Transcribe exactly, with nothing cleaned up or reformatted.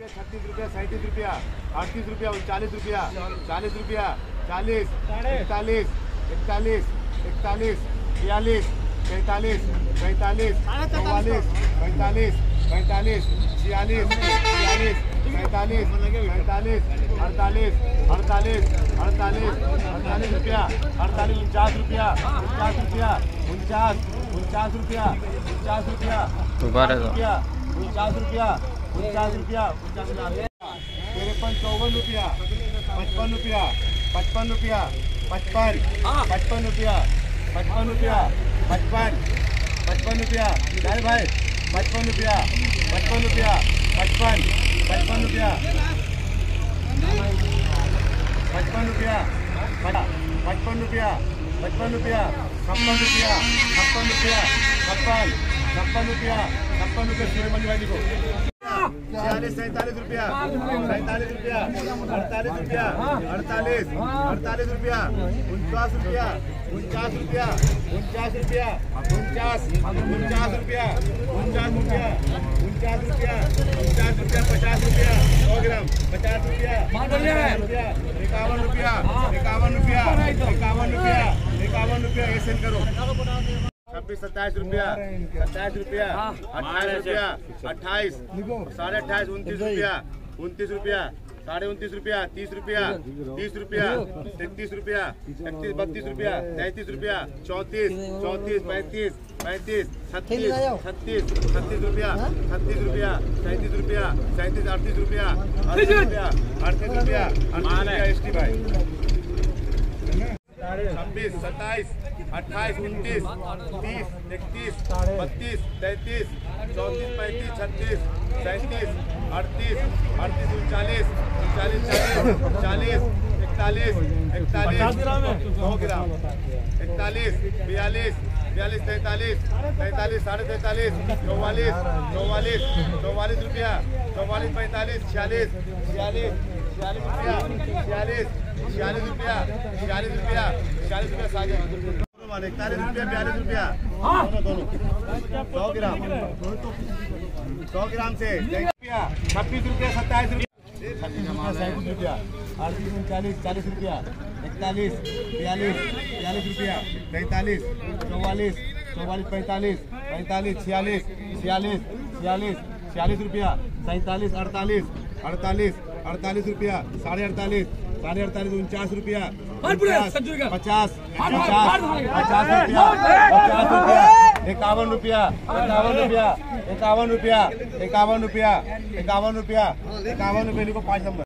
छत्तीस रुपया, सैंतीस रुपया, अड़तीस रुपया, उनचालीस रुपया, चालीस रुपया, चालीस, इकतालीस, इकतालीस, इकतालीस, बयालीस, पैंतालीस, पैंतालीस, चौवालीस, पैंतालीस, पैंतालीस, छियालीस, छियालीस, पैंतालीस, पैंतालीस, अड़तालीस, अड़तालीस, अड़तालीस, अड़तालीस रुपया, अड़तालीस, उनचास रुपया, उनचास रुपया, उनचास, उनचास रुपया, उनचास रुपया, रुपया, उनचास रुपया, उनचास रुपया, तिरपन, चौवन रुपया, पचपन रुपया, पचपन रुपया, पचपन, पचपन रुपया, पचपन रुपया, पचपन, पचपन रुपया, चार भाई, पचपन रुपया, पचपन रुपया, पचपन, पचपन रुपया, पचपन रुपया, पचपन रुपया, पचपन रुपया, छप्पन रुपया, छप्पन रुपया, छप्पन, छप्पन रुपया, छप्पन रुपया, सूर्यमंडी भाई को छियालीस, सैंतालीस रुपया, सैंतालीस रुपया, अड़तालीस रुपया, अड़तालीस, अड़तालीस रुपया, उनचास रुपया, उनचास रुपया, उनचास रुपया, उनचास, उनचास रुपया, उनचास रुपया, उनचास रुपया, उनचास रुपया, पचास रुपया, सौ ग्राम, पचास रुपया, रुपया, इक्यावन रुपया, इक्यावन रुपया, इक्यावन रुपया, इक्यावन रुपया, ऐसे करो। छब्बीस, सत्ताईस रुपया, सत्ताईस रुपया, अट्ठाईस रुपया, अट्ठाईस, साढ़े अट्ठाईस, उनतीस रुपया, उनतीस रुपया, साढ़े उनतीस रुपया, तीस रुपया, तीस रुपया, इकतीस रुपया, इकतीस, बत्तीस रुपया, तैंतीस रुपया, चौंतीस, चौंतीस, पैंतीस, पैंतीस, छत्तीस, छत्तीस, छत्तीस रुपया, छत्तीस रुपया, सैंतीस रुपया, सैंतीस, अड़तीस रुपया, अड़तीस रुपया, अड़तीस रुपया, एस टी भाई, छब्बीस, सत्ताईस, अट्ठाईस, उनतीस, तीस, इकतीस, बत्तीस, तैंतीस, चौंतीस, पैंतीस, छत्तीस, सैंतीस, अड़तीस, अड़तीस, उनचालीस, उनचालीस, चालीस, चालीस, इकतालीस, इकतालीस, सौ ग्राम, इकतालीस, बयालीस, बयालीस, तैंतालीस, तैंतालीस, साढ़े तैंतालीस, चौवालीस, चौवालीस, चौवालीस रुपया, चौवालीस, पैंतालीस, छियालीस, छियालीस, छियालीस रुपया, छियालीस, छियालीस रुपया, छियालीस रुपया, छियालीस रुपया, सागे इकतालीस रुपया, बयालीस रुपया, दोनों दोनों सौ ग्राम, सौ ग्राम से छब्बीस रुपया, सत्ताईस रुपया, छत्तीस रुपया, सैंतीस रुपया, अड़तीस, उनचालीस, चालीस रुपया, इकतालीस, बयालीस, बयालीस रुपया, तैंतालीस, चौवालीस, चौवालीस, पैंतालीस, पैंतालीस, छियालीस, छियालीस, छियालीस, छियालीस रुपया, सैंतालीस, अड़तालीस, अड़तालीस, अड़तालीस रुपया, साढ़े अड़तालीस, साढ़े अड़तालीस, उनचास रुपया, पचास, पचास, पचास रुपया, पचास रुपया, इक्यावन रुपया, इक्यावन रुपया, इक्यावन रुपया, इक्यावन रुपया, इक्यावन रुपया, इक्यावन रुपये को पाँच नंबर।